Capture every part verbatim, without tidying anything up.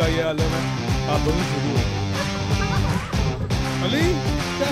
ये आलम है, आप दोनों शुरू हो अली क्या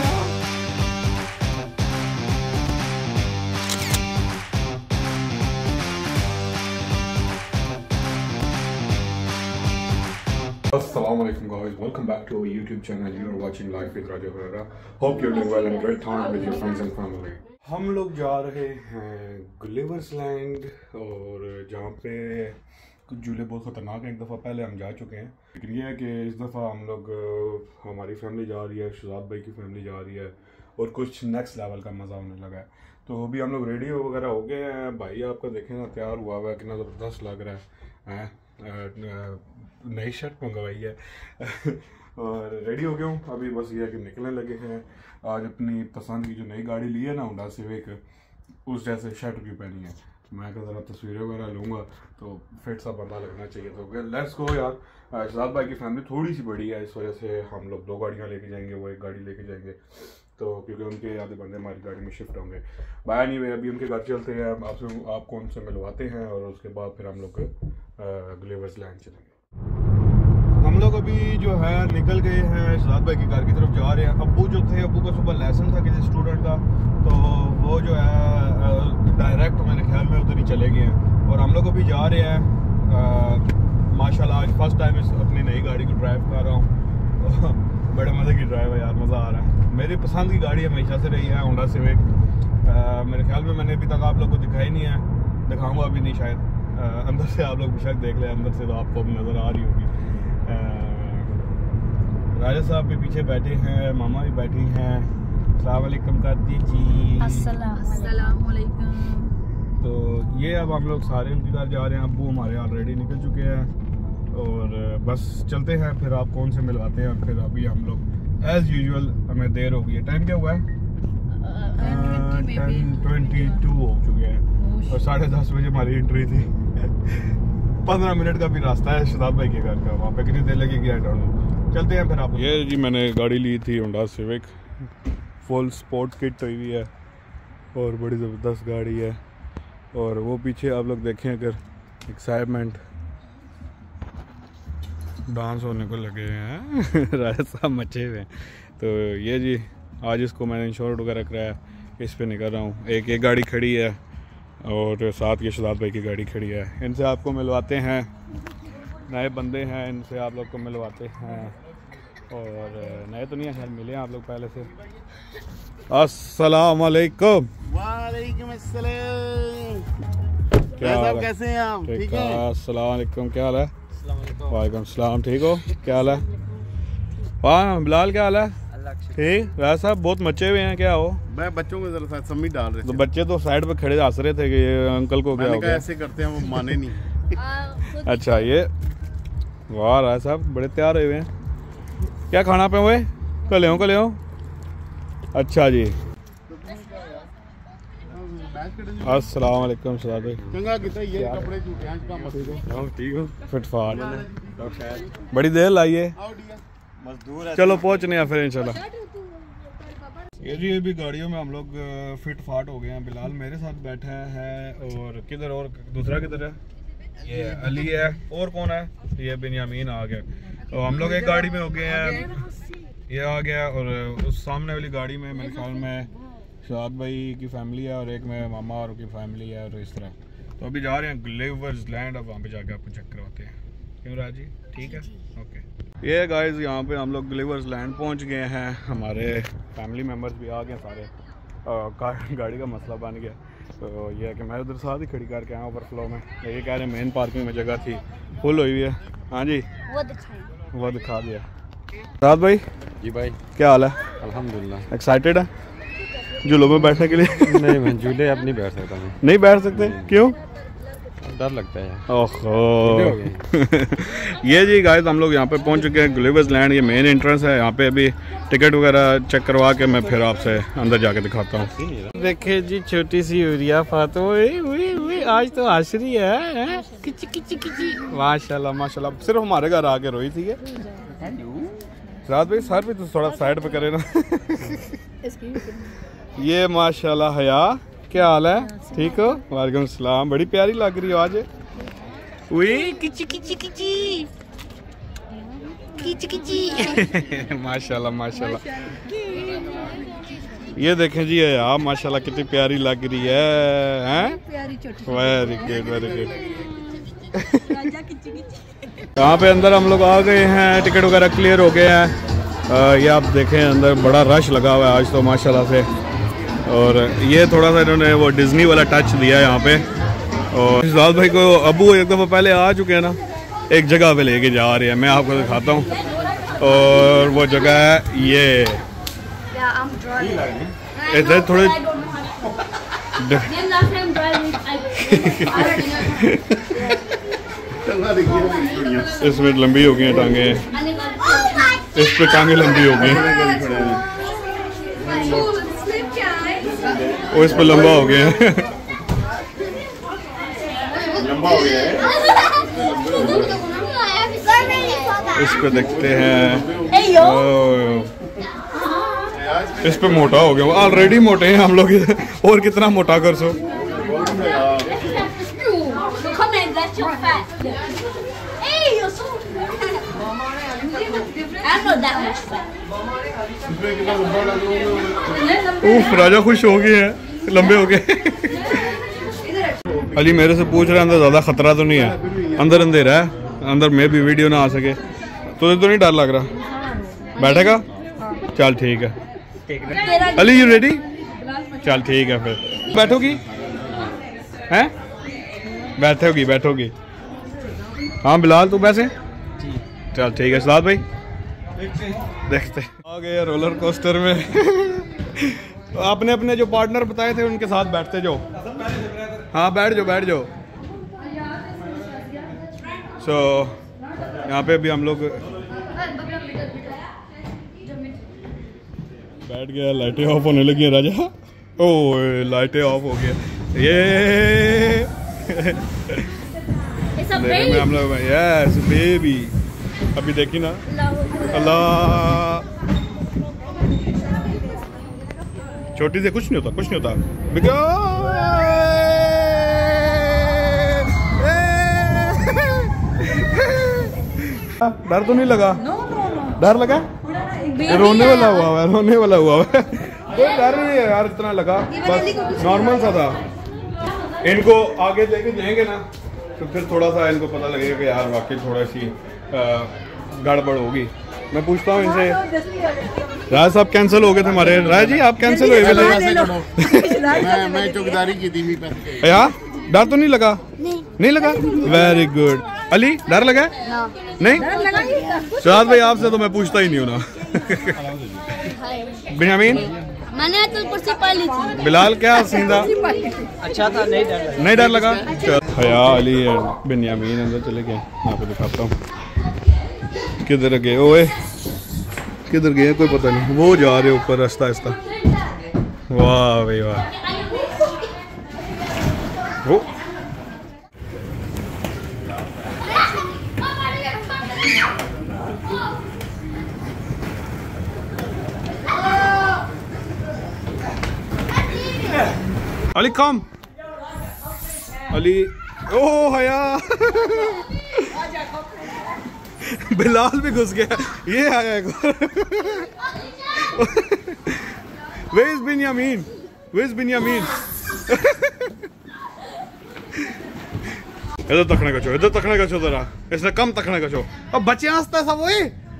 Assalamualaikum guys, welcome back to our YouTube channel. You are watching Life with Raja Herrera. Hope you're doing well and great time with your friends and family. हम लोग जा रहे हैं गुलिवर्स लैंड और जहाँ पे कुछ झूले बहुत ख़तरनाक हैं। एक दफ़ा पहले हम जा चुके हैं, लेकिन ये है कि इस दफ़ा हम लोग हमारी फैमिली जा रही है, शहजाद भाई की फैमिली जा रही है और कुछ नेक्स्ट लेवल का मज़ा होने लगा है। तो अभी हम लोग रेडी वगैरह हो गए हैं। भाई आपका देखें ना, तैयार हुआ हुआ है, कितना ज़बरदस्त लग रहा है। नई शर्ट मंगवाई है और रेडी हो गया हूँ। अभी बस ये है कि निकलने लगे हैं। आज अपनी पसंद की जो नई गाड़ी ली है ना, होंडा सिविक, उस जैसे शर्ट की पहनी है। मैं कहा ज़रा तस्वीरें वगैरह लूँगा तो फिट सा बंदा लगना चाहिए। तो लेट्स गो यार। शहजाद भाई की फैमिली थोड़ी सी बड़ी है, इस वजह से हम लोग दो गाड़ियाँ लेके जाएंगे, वो एक गाड़ी लेके जाएंगे। तो क्योंकि उनके आधे बंदे हमारी गाड़ी में शिफ्ट होंगे। बाय नहीं, अभी उनके घर चलते हैं, आपसे आपको उनसे मिलवाते हैं और उसके बाद फिर हम लोग गुलिवर्स लैंड चलेंगे। हम लोग अभी जो है निकल गए हैं, शहजाद भाई के घर की तरफ जा रहे हैं। अब्बू जो थे, अब्बू का सुबह लेसन था किसी स्टूडेंट का, तो वो जो है डायरेक्ट मेरे ख्याल में उधर ही चले गए हैं और हम लोग अभी जा रहे हैं। माशाल्लाह आज फर्स्ट टाइम इस अपनी नई गाड़ी को ड्राइव कर रहा हूँ। बड़े मज़े की ड्राइव है यार, मज़ा आ रहा है। मेरी पसंद की गाड़ी हमेशा से रही है होंडा सिविक। मेरे ख्याल में मैंने अभी तक आप लोग को दिखाई नहीं है, दिखाऊंगा अभी नहीं शायद। आ, अंदर से आप लोग बेशक देख लें, अंदर से तो आपको अब नज़र आ रही होगी। राजा साहब भी पीछे बैठे हैं, मामा भी बैठी हैं। अस्सलाम वालेकुम कर दीजिए। अस्सलाम वालेकुम। तो ये अब हम लोग सारे उनके घर जा रहे हैं। अब्बू हमारे ऑलरेडी निकल चुके हैं और बस चलते हैं, फिर आप कौन से मिलवाते हैं। फिर अभी हम लोग एज यूजुअल, हमें देर हो गई है। टाइम क्या हुआ है? टेन ट्वेंटी टू हो चुके हैं और साढ़े दस बजे हमारी एंट्री थी। पंद्रह मिनट का भी रास्ता है शहजाद भाई के घर का, वहाँ पे कितनी देर लगेगी आई डोंट नो। चलते हैं फिर आप। ये जी मैंने गाड़ी ली थी Honda Civic, full sport kit हुई हुई है और बड़ी ज़बरदस्त गाड़ी है। और वो पीछे आप लोग देखें अगर, एक्साइटमेंट डांस होने को लगे हैं। राजा साहब मचे हुए हैं। तो ये जी आज इसको मैंने इंश्योरेंस वगैरह कराया, इस पे निकल रहा हूँ। एक एक गाड़ी खड़ी है और साथ ये शहजाद भाई की गाड़ी खड़ी है। इनसे आपको मिलवाते हैं, नए बंदे हैं, इनसे आप लोग को मिलवाते हैं। और नए तो नहीं है खैर, मिले हैं आप लोग पहले से। अस्सलाम वालेकुम। वालेकुम अस्सलाम। क्या हाल है? कैसे हैं आप? ठीक है। अस्सलाम वालेकुम, क्या हाल है? वालेकुम सलाम, ठीक हो? क्या हाल है? हाँ बिलाल, क्या हाल है? ठीक। राजा साहब बहुत मचे हुए हैं, क्या हो? मैं बच्चों को जरा सम्मी डाल रहे थे। तो बच्चे तो साइड पे खड़े हंस रहे थे कि ये अंकल को क्या हो गया। ऐसे करते हैं, वो माने नहीं। अच्छा ये वाह, राजा साहब बड़े तैयार हुए हैं। क्या खाना पे हुए? कल हो कल हो। अच्छा जी। अस्सलाम वालेकुम शहजाद भाई। चंगा कितना ये कपड़े झूठे हैं का मत। ठीक हो? फिटफाट बड़ी देर लाइए, मजदूर है। चलो पहुंचने हैं फिर इंशाल्लाह। ये जी अभी गाड़ियों में हम लोग फिट फाट हो गए हैं। बिलाल मेरे साथ बैठा है और किधर और दूसरा किधर है? ये अली है। और कौन है? ये बिन्यामीन आ गया। तो हम लोग एक गाड़ी में हो गए हैं, ये आ गया। और उस सामने वाली गाड़ी में मेरे ख्याल में शहजाद भाई की फैमिली है और एक में मामा और की फैमिली है और इस तरह। तो अभी जा रहे हैं गुलिवर्स लैंड। अब वहाँ पे जाके आपको चेक करवाते हैं। क्यों राजी? ठीक है, ओके। ये गाइस यहाँ पे हम लोग गुलिवर्स लैंड पहुँच गए हैं। हमारे फैमिली मेम्बर्स भी आ गए सारे। आ, गाड़ी का मसला बन गया, तो ये है कि मैं उधर साथ ही खड़ी करके आया ओवरफ्लो में। ये कह रहे हैं मेन पार्किंग में जगह थी, फुल हुई हुई है। हाँ जी, वो दिखाई वो दिखा दिया। रात भाई जी भाई, क्या हाल है? अल्हम्दुलिल्लाह। एक्साइटेड है झूलों में बैठने के लिए? नहीं मैं झूले अब नहीं बैठ सकता हूँ। नहीं बैठ सकते? क्यों? डर लगता है। ओहो। ये जी गाइस हम लोग यहाँ पे पहुँच चुके हैं गुलिवर्स लैंड। ये मेन एंट्रेंस है। यहाँ पे अभी टिकट वगैरह चेक करवा के मैं फिर आपसे अंदर जाके दिखाता हूँ। देखिए जी छोटी सी यूरिया फातो, आज तो आशरी है। किची किची किची, माशाल्लाह माशाल्लाह। सिर्फ हमारे घर आके रोई थी। रात भाई सर भी तो थोड़ा साइड पे करे ना। ये माशाल्लाह हया, क्या हाल है? ठीक हो? वालेकुम सलाम। बड़ी प्यारी लग रही हो आज। किची किची किची। माशाल्लाह माशाल्लाह। ये देखें जी आप माशाल्लाह कितनी प्यारी लग रही है, हैं? Very good very good. यहाँ पे अंदर हम लोग आ गए हैं, टिकट वगैरह क्लियर हो गए हैं। ये आप देखें अंदर बड़ा रश लगा हुआ है आज तो माशाल्लाह से। और ये थोड़ा सा इन्होंने वो डिज्नी वाला टच दिया है यहाँ पे। और इजलाल भाई को अबू एक दफ़ा पहले आ चुके हैं ना, एक जगह पे लेके जा रहे हैं, मैं आपको दिखाता हूँ। और वो जगह है ये इधर थोड़े इसमें लंबी हो गई हैं टांगे, इस पे टांगे लंबी हो गई, और इस पे लंबा हो गया है। लंबा हो गया है। इस पे देखते हैं, इस पे मोटा हो गया, ऑलरेडी मोटे हैं हम लोग, और कितना मोटा कर सो। उफ, राजा खुश हो गए हैं, लंबे हो गए। अली मेरे से पूछ रहे हैं अंदर ज़्यादा खतरा तो नहीं है? अंदर अंधेरा है, अंदर में भी वीडियो ना आ सके। तुझे तो नहीं डर लग रहा? बैठेगा? चल ठीक है। Ali you ready? चल ठीक है फिर। बैठोगी? हैं? बैठोगी बैठोगी। हाँ बिलाल तू बैठे? चल ठीक है। सलाद भाई देखते आ गए रोलर कोस्टर में। आपने अपने जो पार्टनर बताए थे उनके साथ बैठते जाओ। हाँ बैठ जाओ बैठ जाओ। सो so, यहाँ पे भी हम लोग बैठ गया, लाइटें ऑफ होने लगी हैं राजा। ओ लाइटें ऑफ हो गया ये में हम लोग यस बेबी। अभी देखी ना अल्लाह, छोटी से कुछ नहीं होता कुछ नहीं होता। डर तो नहीं लगा? डर लगा? रोने वाला हुआ है, रोने वाला हुआ है। कोई डर नहीं है यार, इतना लगा बस नॉर्मल सा था। इनको आगे लेके जाएंगे ना तो फिर थोड़ा सा इनको पता लगेगा कि यार वाकई थोड़ा सी गड़बड़ होगी। मैं पूछता हूँ इनसे, राज साहब कैंसिल हो गए थे हमारे। राज जी आप कैंसिल हुए थे? मैं मैं चौकीदारी की थी यार डर तो नहीं लगा? नहीं, नहीं लगा। Very good. अली डर लगा? नहीं। शहजाद भाई आपसे तो मैं पूछता ही नहीं हूँ ना। बिन्यामीन मैंने तो कुर्सी पाली थी। बिलाल क्या सीन था? अच्छा था, नहीं डर लगा। नहीं डर लगा? हया अली बिन्यामीन अंदर चले गए। यहाँ पे दिखाता हूँ किधर गए। ओए किधर गए कोई पता नहीं। वो जा रहे ऊपर रास्ता रास्ता। वाह भाई वाह। वो अली कम अली। ओ हया बिलाल भी घुस गया। ये आया एक Where is Binyamin? Where is Binyamin? इधर तकने का छो, इधर तकने का छो जरा। इसने कम तकने का छो। अब बच्चे हंसता सब वही।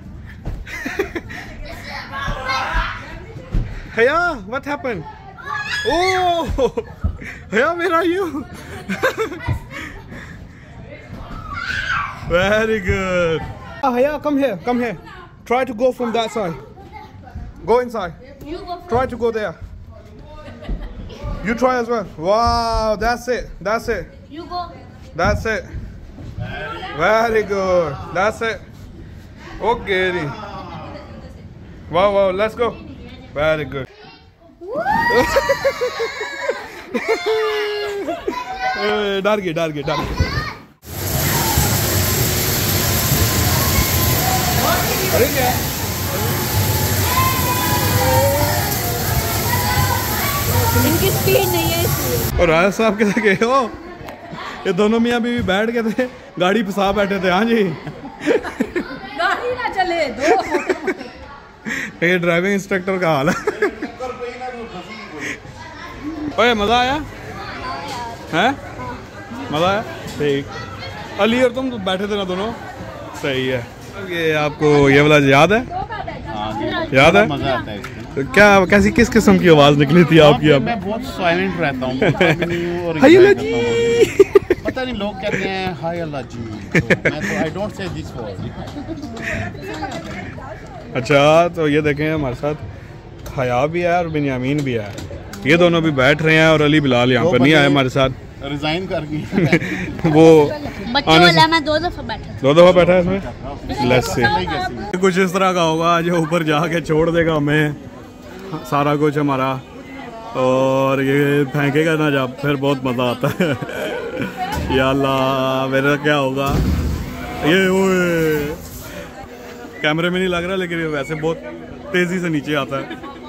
हया what happened? Oh, Haya, where are you? Very good. Oh, Haya, come here, come here. Try to go from that side. Go inside. You go. Try to go there. You try as well. Wow, that's it. That's it. You go. That's it. Very good. That's it. Okay. Wow, wow. Let's go. Very good. डर गए डर गए डर गए। अरे क्या इनकी speed नहीं है इसलिए। और राजा साहब कैसे गए हो? ये दोनों मियाँ बीवी बैठ गए थे, गाड़ी फंसा बैठे थे। हाँ जी गाड़ी ना चले ये ड्राइविंग इंस्ट्रक्टर का हाल है। ओए मजा आया हैं? मजा आया? ठीक। अली और तुम बैठे थे ना दोनों, सही है। ये आपको ये वाला याद है? याद है? मजा आता है इसमें। तो क्या कैसी किस किस्म की आवाज निकली थी आपकी? अब मैं बहुत साइलेंट रहता हूँ, और हाय अल्लाह जी। पता नहीं लोग कहते हैं हाय अल्लाह जी, तो मैं तो I don't say this word. अच्छा, तो ये देखें हमारे साथ हया भी है और बिन्यामीन भी है। ये दोनों भी बैठ रहे हैं और अली बिलाल यहाँ पर नहीं आए हमारे साथ, रिजाइन कर गई। वो बच्चों वाला मैं दो दफा बैठा दो दफा बैठा है इसमें। लेट्स सी कैसी कुछ इस तरह का होगा जो ऊपर जाके छोड़ देगा हमें सारा कुछ हमारा, और ये फेंकेगा ना जब, फिर बहुत मज़ा आता है। या अल्लाह मेरा क्या होगा ये? ओए कैमरे में नहीं लग रहा, लेकिन ये वैसे बहुत तेज़ी से नीचे आता है।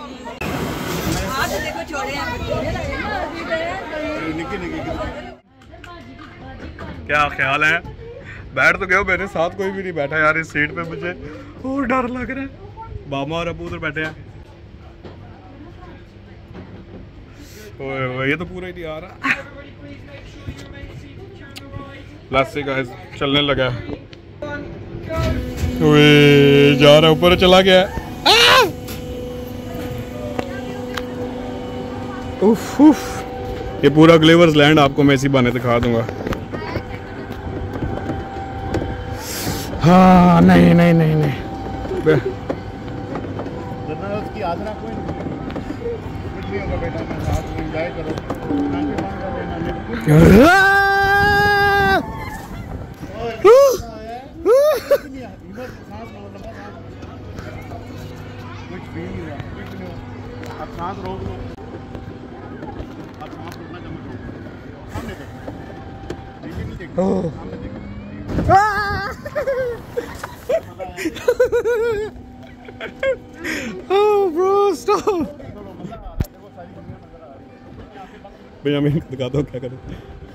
क्या ख्याल है? बैठ तो गए हो, मेरे साथ कोई भी नहीं बैठा यार इस सीट पे, मुझे और डर लग रहा है। मामा और अबू उधर बैठे हैं। ओए ओए, ये तो पूरा ही नहीं आ रहा। लास्ट गाइस चलने लगा, ओए जा रहा, ऊपर चला गया। उफ उफ, ये पूरा ग्लेवर्स लैंड आपको मैं इसी बहाने दिखा दूंगा। हाँ नहीं नहीं नहीं नहीं उसकी आदरा कोई नहीं, कुछ भी होगा बेटा, मैं साथ में एंजॉय करो, आंखें बंद कर लेना। कुछ फील नहीं हुआ, कुछ नहीं हुआ। आप सांस रोक लो, आप सांस रोकना कम करो, सामने देखो, देखिए नहीं देखो, सामने देखो। Oh bro, stop! भैया मैं दिखाता हूँ क्या करें।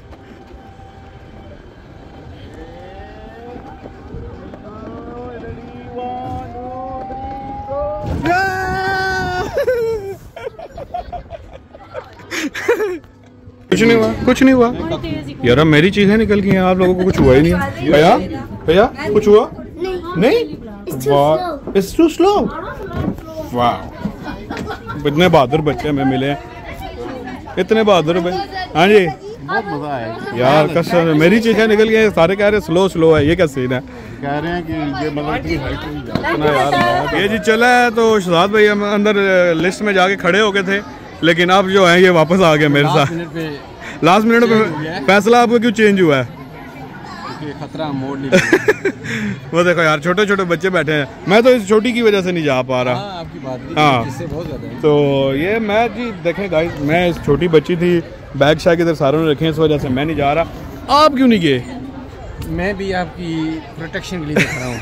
कुछ नहीं हुआ, कुछ नहीं हुआ यार, अब मेरी चीजें निकल गई हैं, आप लोगों को कुछ हुआ ही नहीं। भैया भैया कुछ हुआ नहीं? वाह, इट्स टू स्लो। वाह, इतने बहादुर बच्चे हमें मिले हैं, इतने बहादुर भाई। हाँ जी, बहुत मजा आया यार कसम, मेरी चीजें निकल गई हैं, सारे कह रहे हैं स्लो स्लो है। ये क्या सीन है? कह रहे हैं कि ये मतलब इतनी हाइट नहीं जा इतना यार ये जी चला है। तो शहजाद भाई हम अंदर लिस्ट में जाके खड़े हो गए थे, लेकिन अब जो है ये वापस आ गए मेरे साथ। लास्ट मिनट पे फैसला आपको क्यों चेंज हुआ है? खतरा मोड़ नहीं। वो देखो यार, छोटे छोटे बच्चे बैठे हैं, मैं तो इस छोटी की वजह से नहीं जा पा रहा। हाँ, आपकी बात भी हाँ, इससे बहुत ज्यादा है। तो ये मैं जी देखें गाइस, मैं इस छोटी बच्ची थी, बैग शैग इधर सारों ने रखे, इस वजह से मैं नहीं जा रहा। आप क्यों नहीं गए? मैं भी आपकी प्रोटेक्शन के लिए देख रहा हूँ।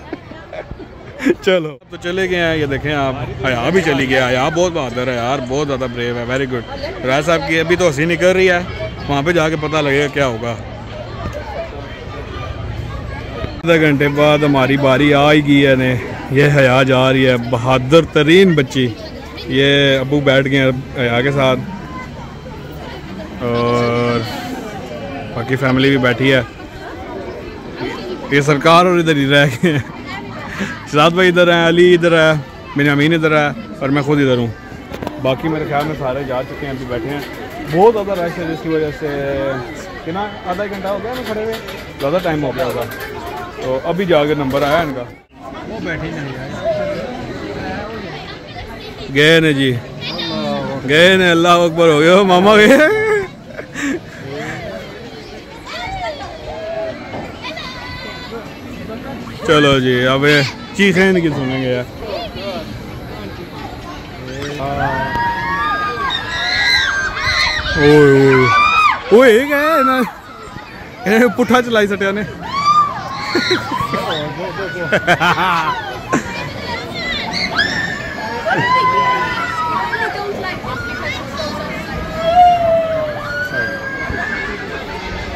चलो तो चले गए हैं, ये देखें आप, हया भी चली गया। हया बहुत बहादुर है यार, बहुत ज़्यादा ब्रेव है, वेरी गुड। राय साहब की अभी तो हंसी निकल रही है, वहाँ पे जाके पता लगेगा क्या होगा। आधा घंटे बाद हमारी बारी आ ही गई है ने, ये हया जा रही है, बहादुर तरीन बच्ची। ये अबू बैठ गए हया के साथ और बाकी फैमिली भी बैठी है। ये सरकार और इधर ही रह गए हैं। शहजाद भाई इधर हैं, अली इधर है, बिन्यामीन इधर है और मैं खुद इधर हूँ। बाकी मेरे ख्याल में सारे जा चुके हैं, अभी बैठे हैं। बहुत ज़्यादा रश है जिसकी वजह से कितना आधा घंटा हो गया ना खड़े हुए, ज़्यादा टाइम हो गया होगा। तो अभी जाके नंबर आया इनका, वो बैठे नहीं गए ने जी, गए ने। अल्लाह अकबर हो गया, मामा गए। चलो जी, अब चीखें इनकी सुनेंगे यार। ओए ओए ओए गए ना, पुठा चलाई सटिया ने।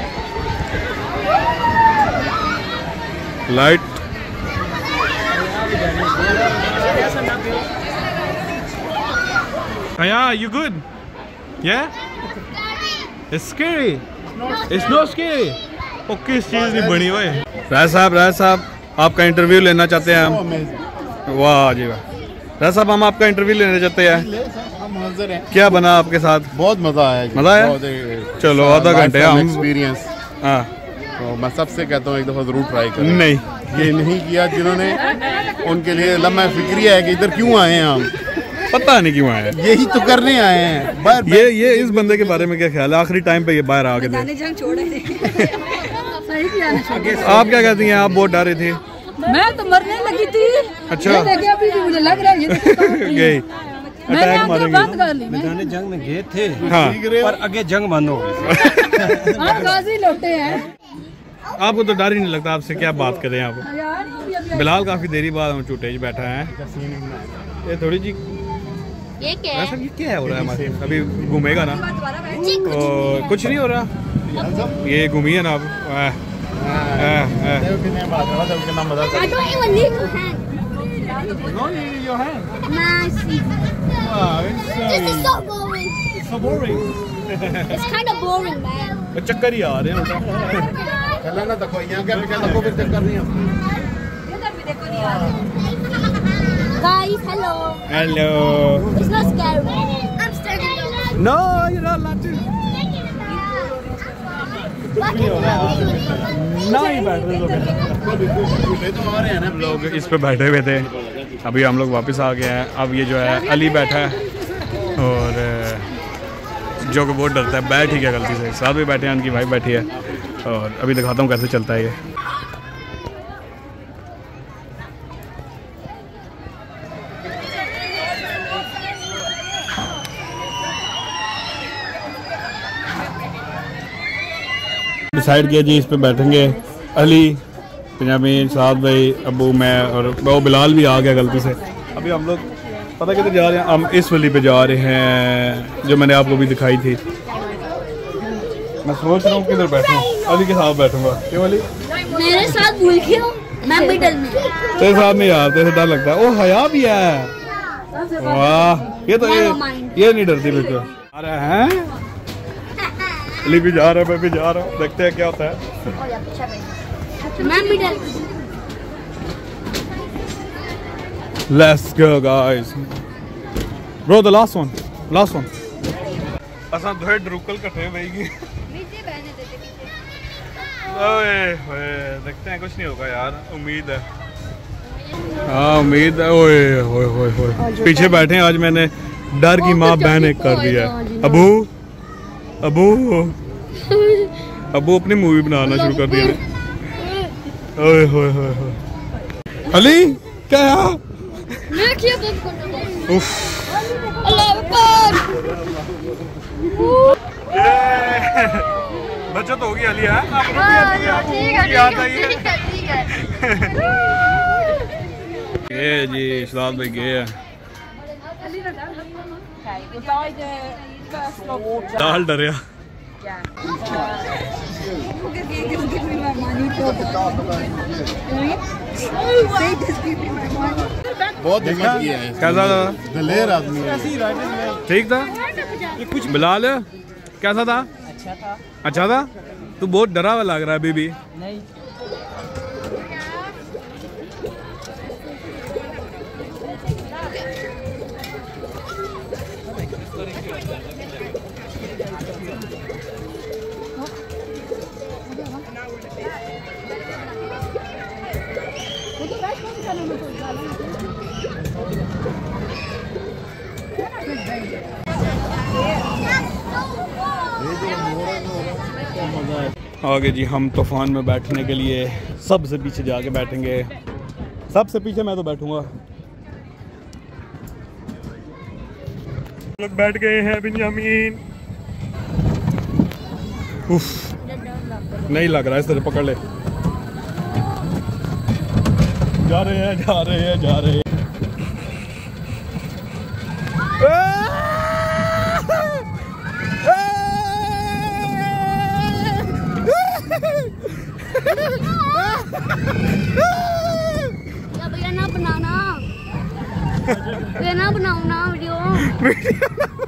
Light Haya, you good? Yeah? It's scary. It's not scary. ओ किस चीज़ नहीं बनी हुई। राय साहब राय साहब आपका इंटरव्यू लेना चाहते हैं हम। वाह जी वाह। राय साहब हम आपका इंटरव्यू लेना चाहते हैं। हम हाजिर हैं। क्या बना आपके साथ? बहुत मजा आया। मजा आया? चलो आधा घंटे हम एक्सपीरियंस। हाँ तो मैं सबसे कहता हूँ एक दफ़ा ज़रूर ट्राई करें। नहीं ये नहीं किया जिन्होंने, उनके लिए लम्हा फिक्रिया है कि इधर क्यों आए हैं हम। पता नहीं क्यों आए, यही तो करने आए हैं। बाहर ये ये इस बंदे के बारे में क्या ख्याल है? आखिरी टाइम पे ये बाहर आ गए थे। जंग छोड़े सही किया ना। आप क्या कहती हैं? आप बहुत डरे थे। मैं तो मरने लगी थी। अच्छा ये देखिए अभी भी मुझे लग रहा है ये गई मैंने अटैक आंखें बंद कर ली। मैदान जंग में गए थे हाँ पर आगे जंग बंद हो गई। हम गाजी लौटे हैं आपको तो डर ही नहीं लगता? आपसे क्या बात करें आप? यार। अभी अभी बिलाल काफी देरी बाद हम चुटे बैठा है। ये थोड़ी जी ये क्या ऐसा है? ये क्या हो रहा है हमारे? अभी घूमेगा ना और कुछ नहीं हो रहा। ये घूमी है ना अब। आह, आह, आह। I don't even need to hang. Nice. This is so boring. It's kind of boring, man. चक्कर ही आ रहे हैं उल्टा। चला ना देखो यहाँ क्या क्या देखो फिर चक्कर नहीं है। Guys, hello. Hello. It's not scary. I'm scared. No you not allowed to। नहीं बैठ रहे हम लोग इस पे बैठे हुए थे। अभी हम लोग वापस आ गए हैं। अब ये जो है अली बैठा है और जो कि बहुत डरता है, बैठ ही गया गलती से। साथ में बैठे हैं, उनकी वाइफ बैठी है और अभी दिखाता हूँ कैसे चलता है ये। डिसाइड किया जी इस पे बैठेंगे। अली, पंजाबी, साद भाई, अबू, मैं और वो बिलाल भी आ गया गलती से। अभी हम लोग पता किधर जा रहे हैं? हम इस वाली पे जा रहे हैं जो मैंने आपको भी दिखाई थी। मैं सोच रहा हूँ किधर बैठूँ। अली के साथ बैठूंगा। क्यों वाली? मेरे साथ भूल क्यों? मैं मिडल में। तेरे साथ नहीं यार, तेरे से डर लगता है। ओ हया भी है। वाह ये तो ये ये नहीं डरती बिल्कुल। आ रहे हैं अली भी जा रहा है, मैं भी जा रहा हूँ। देखते हैं क्या होता है। मैं middle. Let's go guys. Bro, the last one. Last one. असां दोहे ड्रुकल कट्ठे बैठे। ओए ओए देखते हैं, कुछ नहीं होगा यार, उम्मीद है। हाँ उम्मीद है। ओए ओए ओए ओए पीछे बैठे हैं। आज मैंने डर की माँ बहन एक कर दिया। अबू अबू अबू अपनी मूवी बनाना शुरू कर दिया। ओए होए होए होए। अली क्या? मैं क्या बंद कर दूँ? उफ अल्लाह अकबर। बचत होगी अली है। ठीक है याद आई है। ठीक है ठीक है। ये जी इशरात भाई गए हैं। दाल डरिया। बहुत हिम्मत किया है। कैसा था? दलेर आदमी है। ठीक था? कुछ बिलाल कैसा था? अच्छा था। अच्छा था? तू बहुत डरा हुआ लग रहा है अभी भी। नहीं आगे जी हम तूफान में बैठने के लिए सबसे पीछे जाके बैठेंगे। सबसे पीछे मैं तो बैठूंगा। लोग बैठ गए हैं। बिन्यामीन उफ नहीं लग रहा है, इस तरह पकड़ ले। जा रहे हैं जा रहे हैं जा रहे हैं। भैया ना बनाना, भैया ना बनाओ ना वीडियो।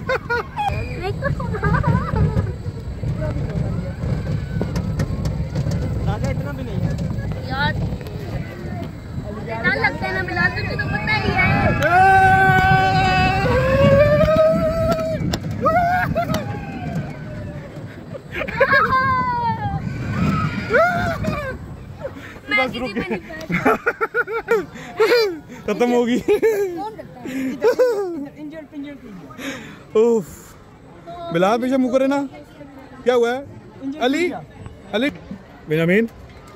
खत्म होगी। उफ, बिलाल पीछे मुँह करे ना, क्या हुआ है? Ali Ali Benjamin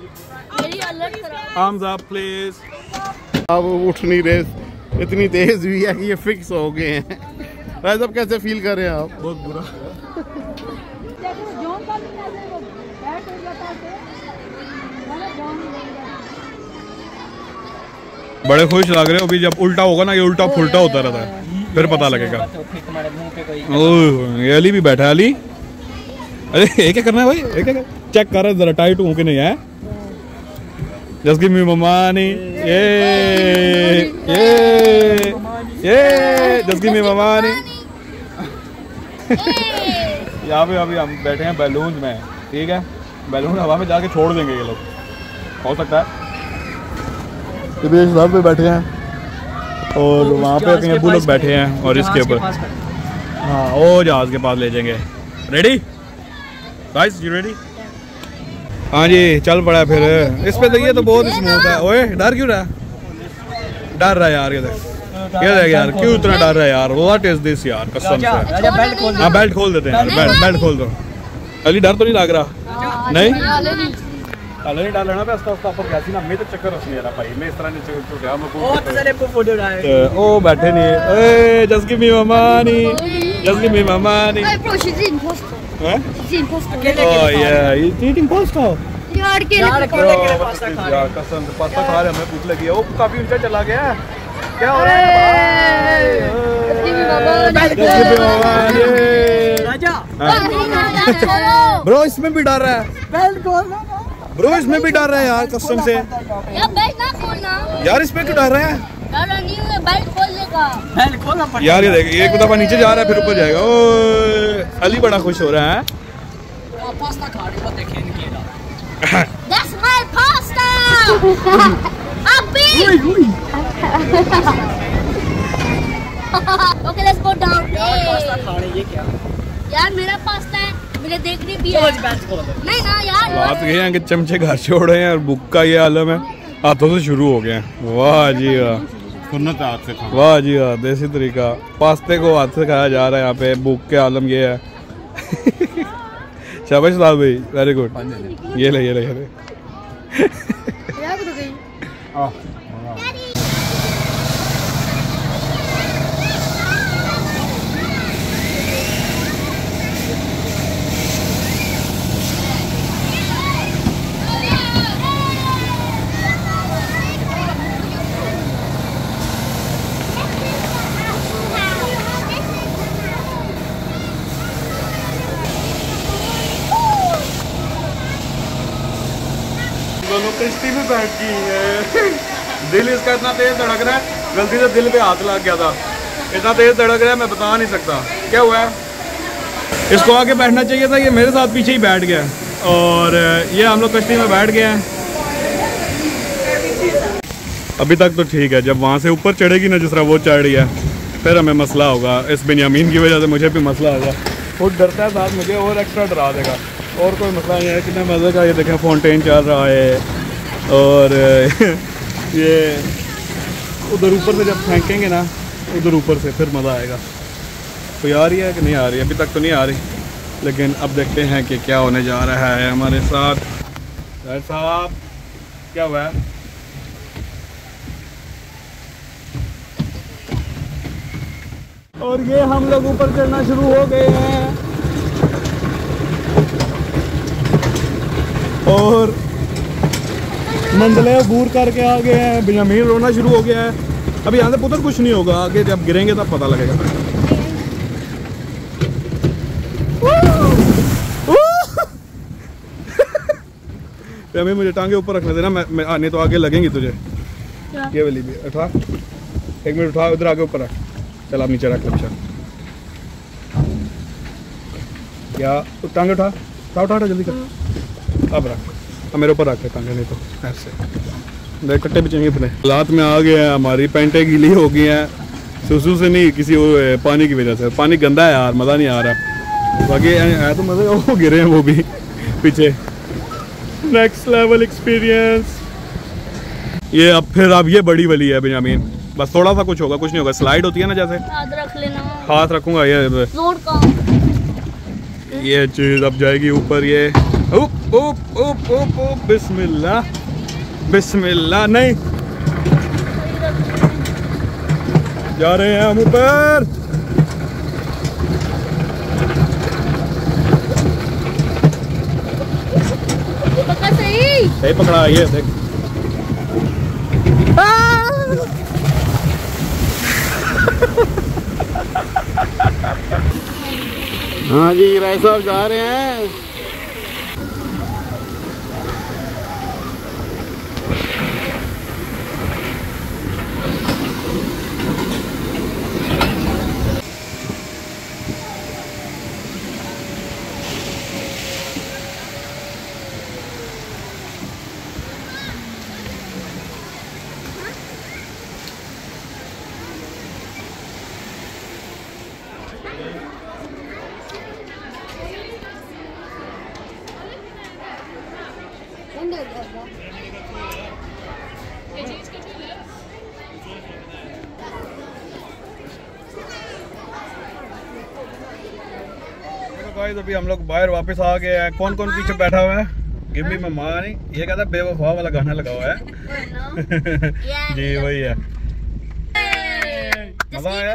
arms up please. अब उठ नहीं रहे, इतनी तेज हुई है कि ये फिक्स हो गए हैं। भाई साहब कैसे फील कर रहे हैं आप? बहुत बुरा। बड़े खुश लग रहे हो। अभी जब उल्टा होगा ना, ये उल्टा फुल्टा होता रहता है, फिर पता लगेगा। ओह, ये अली भी बैठा है। अली, अरे ये क्या करना है भाई? ये क्या चेक कर रहा है जरा, टाइट हूँ कि नहीं है? जस्ट गिव मी ममानी, ये ये ये जस्ट गिव मी ममानी। यहाँ पे अभी हम बैठे हैं बैलून में, ठीक है? बैलून हवा में जाके छोड़ देंगे ये लोग, हो सकता है। साहब पे बैठे हैं और वहाँ पे अपने अब्बू लोग बैठे हैं और इसके ऊपर, हाँ, वो जहाज के पास ले जाएंगे। Ready guys, you ready? हाँ जी, चल पड़ा फिर। इस पे देखिए तो बहुत स्मूथ है। ओए डर क्यों रहा? डर रहा है यार, ये देख, ये देख यार, क्यों इतना डर रहा है यार? व्हाट इज दिस यार, कसम से। हाँ बेल्ट खोल देते हैं यार, बेल्ट बेल्ट खोल दो। अली डर तो नहीं लग रहा? नहीं अली नहीं डर लेना पे आस्ता आस्ता ऊपर कैसी ना, मैं तो चक्कर नहीं आ रहा भाई, मैं इस तरह नहीं चक्कर गया। मैं फोटो डाल ओ बैठे नहीं। ए just give me my money, just give me my money. हैं? ओह या, ये ईटिंग पास्ता यार के यार कसम से पास्ता खा रहे, हमें भूख लगी है। वो काफी ऊंचा चला गया, क्या हो रहा है ब्रो? इसमें भी डर रहा है ब्रो, इसमें भी डर रहा है यार, कसम से। यार बेल्ट ना खोलना यार, इसमें क्यों डर रहा है यार? नहीं है, बेल्ट खोल लेगा। बेल्ट खोलना पड़ेगा यार। ये देख, एक दफा नीचे जा रहा है फिर ऊपर जाएगा। ओए अली बड़ा खुश हो रहा है। पास्ता खा रहे हो, देखें इनकी। That's my pasta. Abhi. Okay, let's go down. Pasta खा रहे, ये क्या? यार मेरा पास्ता है, मुझे देखनी भी है। नहीं ना यार, बात ये है कि चमचे घर छोड़ रहे हैं और भूख का ये आलम है, हाथों से शुरू हो गए हैं। वाह जी वाह, हाथ से खाओ। वाह जी वाह, देसी तरीका। पास्ते को हाथ से खाया जा रहा है यहाँ पे, भूख के आलम ये है। शाबाश साहब भाई, वेरी गुड। ये ले ये ले ये ले। दोनों किश्ती में बैठ गई है। दिल इसका इतना तेज धड़क रहा है, गलती से दिल पे हाथ लग गया था। इतना तेज धड़क रहा है, मैं बता नहीं सकता क्या हुआ है। इसको आगे बैठना चाहिए था, ये मेरे साथ पीछे ही बैठ गया और ये हम लोग कश्ती में बैठ गए हैं। अभी तक तो ठीक है, जब वहाँ से ऊपर चढ़ेगी ना जिस तरह वो चढ़ रही है, फिर हमें मसला होगा। इस बेंजामिन की वजह से मुझे भी मसला होगा। वो डरता है साथ मुझे और एक्स्ट्रा डरा देगा। और कोई मसला नहीं है, कितना मज़े का। ये देखें फाउंटेन चल रहा है और ये उधर ऊपर से जब फेंकेंगे ना, उधर ऊपर से फिर मज़ा आएगा। कोई आ रही है कि नहीं आ रही? अभी तक तो नहीं आ रही, लेकिन अब देखते हैं कि क्या होने जा रहा है हमारे साथ। साहब क्या हुआ है? और ये हम लोग ऊपर चढ़ना शुरू हो गए हैं और मंजिलें अबूर करके आ गए हैं। बेंजामिन रोना शुरू हो गया है। अभी यहाँ से पुत्र कुछ नहीं होगा, आगे जब गिरेंगे तब पता लगेगा। बेंजामिन मुझे टांगे ऊपर रखने देना, मैं, मैं आने तो आगे लगेंगी तुझे। ये वाली भी उठा, एक मिनट उठा, उधर आगे ऊपर रख। चल आप नीचे रख ले। क्या टांगे उठा उठा उठा जल्दी कर। अब रख, अब मेरे ऊपर रख ले टांगे, नहीं तो ऐसे देख कट्टे भी चाहिए। अपने हालात में आ गए हैं, हमारी पैंटें गीली हो गई हैं, सुसु से नहीं, किसी पानी की वजह से। पानी गंदा है यार, मज़ा नहीं आ रहा। बाकी है तो मज़े, वो गिरे हैं वो भी पीछे। नेक्स्ट लेवल एक्सपीरियंस ये। अब फिर अब ये बड़ी वाली है बेंजामिन, बस थोड़ा सा कुछ होगा, कुछ नहीं होगा। स्लाइड होती है ना जैसे, हाथ रख लेना। हाथ रखूंगा ये रोड का ये चीज अब जाएगी ऊपर। ये उप उप उप उप उप बिस्मिल्लाह बिस्मिल्लाह। नहीं जा रहे हैं हम ऊपर। पकड़ सही सही पकड़ा ये देख। हाँ जी राय साहब जा रहे हैं। गाइस अभी हम लोग बाहर वापस आ गए हैं। कौन कौन पीछे बैठा हुआ है? Give me my money. ये कहता है बेवफा वाला गाना लगा हुआ है। जी वही है। मजा आया?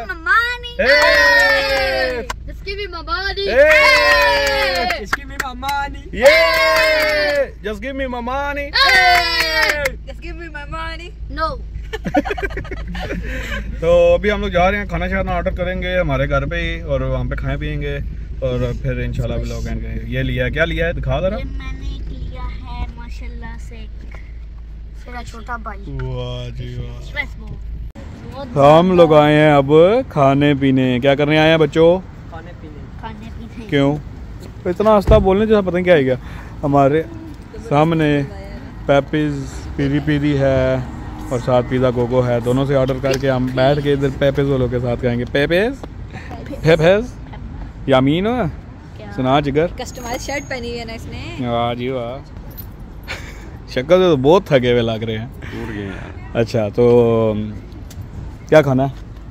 Just give me my money. Just give me my money. Yeah! Just give me my money. Just give me my money. No. तो अभी हम लोग जा रहे हैं, खाना शाना ऑर्डर करेंगे हमारे घर पे ही और वहाँ पे खाएं पियेंगे और फिर इंशाल्लाह व्लॉग एंड करेंगे। ये लिया, क्या लिया है दिखा जरा। ये मैंने लिया है माशाल्लाह से मेरा छोटा भाई। वाह जी वाह। Stress ball. हम लोग आए हैं अब खाने पीने। क्या करने आए हैं बच्चों? खाने पीने। खाने पीने। क्यों तो इतना आस्था बोलने जैसा पता नहीं क्या है क्या। हमारे सामने पेपिस पीरी पीरी है और साथ पिज़्ज़ा गोगो है। दोनों से ऑर्डर करके हम बैठ के इधर पेपिस वालों के साथ खाएंगे। पेपिस पेपिस यामीन हो सुना जिगर। कस्टमाइज शर्ट पहनी है ना इसने। वाह जी वाह। शक्ल से तो बहुत थके हुए लग रहे हैं। टूट गए यार। अच्छा तो क्या खाना है?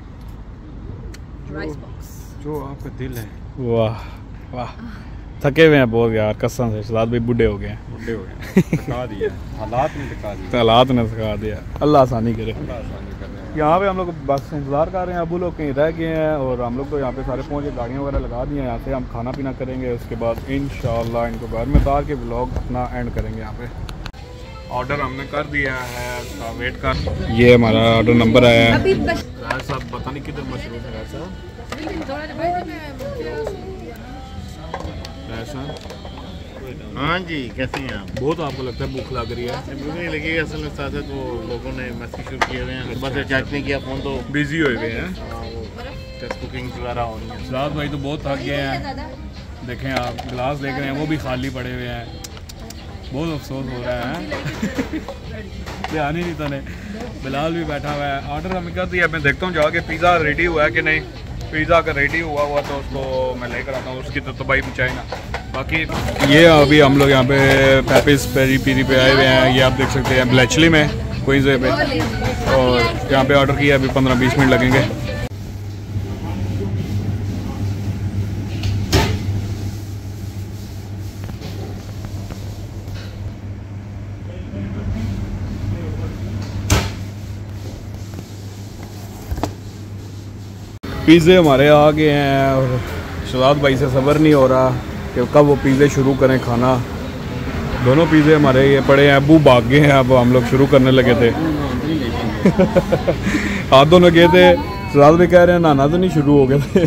Rice box. जो आपका दिल है। वाह वाह थके हुए हैं बहुत यार कसम से। शहजाद भाई बूढ़े हो गए हैं। बुढ़े हो गए थका दिया हालात ने थका दिया। हालात ने सिखा दिया। अल्लाह आसानी करे। अल्लाह आसानी कर रहे हैं। यहाँ पे हम लोग बस इंतज़ार कर रहे हैं। अबू लोग कहीं रह गए हैं और हम लोग तो यहाँ पे सारे पहुँचे, गाड़ियाँ वगैरह लगा दी हैं। यहाँ से हम खाना पीना करेंगे, उसके बाद इंशाल्लाह इनको घर में उतार के व्लॉग अपना एंड करेंगे। यहाँ पे ऑर्डर हमने कर दिया है, उसका वेट कर। ये हमारा ऑर्डर नंबर आया है। अभी बस साहब पता नहीं किधर मशरूफ है ऐसा ऐसा। हाँ जी कैसे हैं आप? बहुत आपको लगता है भूख लग रही है? भूख नहीं लगी असल में साथ है तो लोगों ने मैसेज शुरू किए हुए हैं। बस चार्ज नहीं किया फ़ोन तो बिजी हुए हुए हैं। टेस्ट बुकिंग वगैरह हो रही है। शहजाद भाई तो बहुत थक गए हैं। देखें आप गिलास देख रहे हैं वो भी खाली पड़े हुए हैं। बहुत अफसोस हो रहा है। ध्यान ही नहीं था। बिलाल भी बैठा हुआ है। ऑर्डर हमें कर दिया। मैं देखता हूँ जाके पिज़्ज़ा रेडी हुआ है कि नहीं। पिज़्ज़ा का रेडी हुआ हुआ तो उसको मैं लेकर आता हूँ, उसकी तो तबाही मचाई ना। बाकी ये अभी हम लोग यहाँ पे पेपिस पेरी पीरी पे आए हुए हैं। ये आप देख सकते हैं ब्लेचली में क्वींस पे। और यहाँ पे ऑर्डर किया, अभी पंद्रह बीस मिनट लगेंगे। पिज़्ज़े हमारे आ गए हैं और शहजाद भाई से सब्र नहीं हो रहा कि कब वो पिज़्ज़े शुरू करें खाना। दोनों पिज़्ज़े हमारे ये पड़े हैं। अबू भाग गए हैं। अब हम लोग शुरू करने लगे थे। हाथ दोनों गए थे। शहजाद भाई कह रहे हैं नहाना तो नहीं शुरू हो गए थे।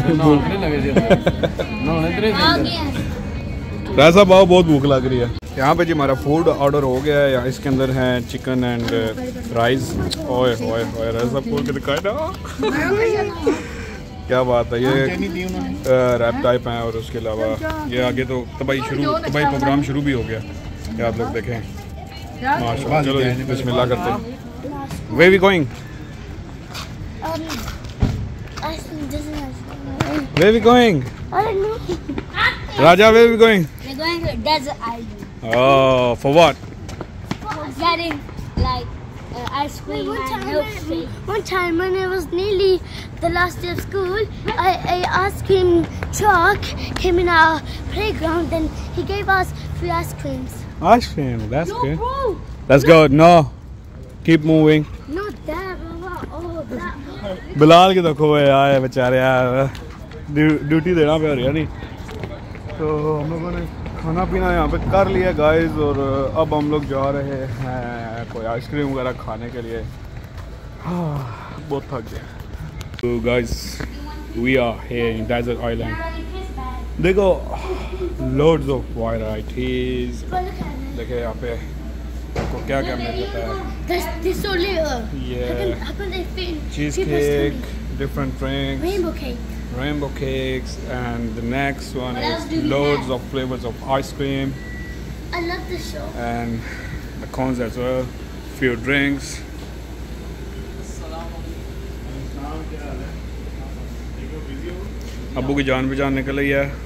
ऐसा भाव बहुत भूख लग रही है। यहाँ पे जी हमारा फूड ऑर्डर हो गया है। यहाँ इसके अंदर है चिकन एंड राइस। ओए ओए ओए रैसा खोल के दिखाए ना। क्या बात है। ये रैप टाइप हैं और उसके अलावा ये आगे तो तबाही शुरू तबाही प्रोग्राम शुरू भी हो गया। ये आप लोग देखें माशाल्लाह। चलो जी बिस्मिल्लाह करते हैं। Where we going where we going Raja where we going We're going to a desert island. Oh, for what? For getting like uh, ice cream and milkshake. One time when it was nearly the last day of school, I, I ice cream truck came in our playground and he gave us free ice creams. Ice cream, that's No, good. bro, Let's go. No, keep moving. not that, Baba. Oh, that. Bilal की देखो आए बेचारे यार, duty देना पे हो रही है नहीं। तो हम लोगों ने खाना पीना यहाँ पे कर लिया गाइस, और अब हम लोग जा रहे हैं कोई आइसक्रीम वगैरह खाने के लिए। हाँ, बहुत थक गया। तो guys we are here in desert island. देखो लोड्स ऑफ वैरायटीज, देखिए यहाँ पे आपको क्या क्या मिल जाता है। They're, they're so little. Yeah. How can, how can they fit in cheese people's cake, tummy? different drinks, Rainbow cake. rainbow cakes, and the next one What else is do we loads have? of flavors of ice cream I love this show. and the cones as well, few drinks. अब्बू की जान भी जान निकल रही है।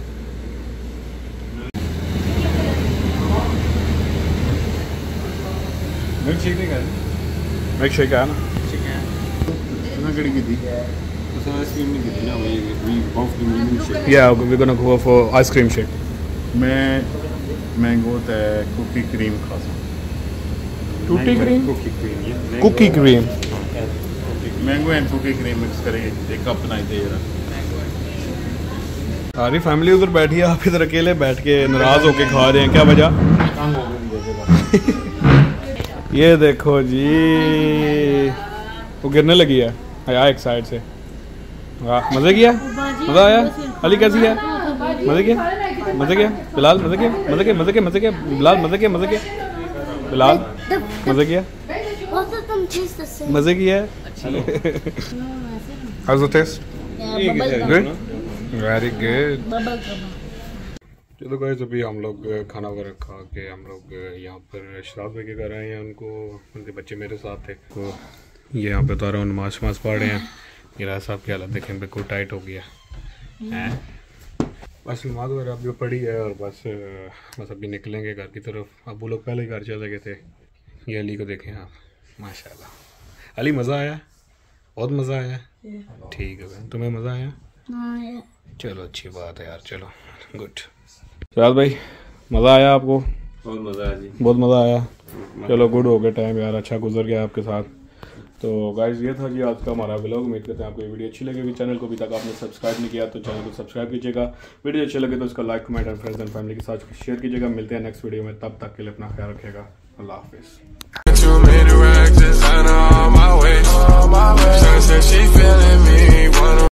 Milk shake नहीं खाया? मिल्क शेक है ना? ना कड़ी की थी तो आइसक्रीम नहीं की थी ना, वही वही बॉक्स की milk shake. Yeah, we're gonna go for ice cream shake. मैं मैंगो ते कुकी क्रीम खा सकता। Tutti cream? कुकी क्रीम ये Cookie cream. Mango and cookie cream mix करके एक कप बनाई थे जरा। सारी फैमिली उधर बैठी है, आप इधर अकेले बैठ के नाराज होके खा रहे हैं, क्या वजह? तंग हो गई देखेगा। ये देखो जी, वो गिरने लगी है। आया एक साइड से। वाह, मजे किया? मजा आया? अली कैसी है? मजे किया? मजे किया? बिलाल मजे किया? मजे किया? मजे किया? मजे किया? बिलाल मजे किया? मजे किया? बिलाल The, the, मजे किया? both of them taste the same. मजे किया? How's the taste? Yeah, bubble Good? gum. Very good. Bubble gum. चलो गाइस, अभी हम लोग खाना वगैरह खा के हम लोग यहाँ पर शराब भाई के घर आए हैं। उनको उनके बच्चे मेरे साथ थे, तो ये यहाँ पे तारा नमाज वमाज पढ़ रहे हैं। गिरा साहब की हालत देखें, बिल्कुल टाइट हो गया है। बस नमाज वगैरह अभी पढ़ी है और बस बस अभी निकलेंगे घर की तरफ। अब वो लोग पहले ही घर चले गए थे। ये अली को देखें आप, माशाल्लाह। अली मज़ा आया? बहुत मज़ा आया? ठीक है, तुम्हें मज़ा आया? चलो अच्छी बात है यार, चलो गुड। राज भाई मज़ा आया आपको? बहुत मज़ा आया जी, बहुत मज़ा आया। चलो गुड हो गया, टाइम यार अच्छा गुजर गया आपके साथ। तो गाइस ये था जी आज का हमारा व्लॉग। उम्मीद करते हैं आपको ये वीडियो अच्छी लगेगी। चैनल को अभी तक आपने सब्सक्राइब नहीं किया तो चैनल को सब्सक्राइब कीजिएगा। वीडियो अच्छी लगे तो उसका like comment and friends and family के साथ शेयर कीजिएगा। मिलते हैं नेक्स्ट वीडियो में, तब तक के लिए अपना ख्याल रखिएगा। अल्लाह हाफिज़।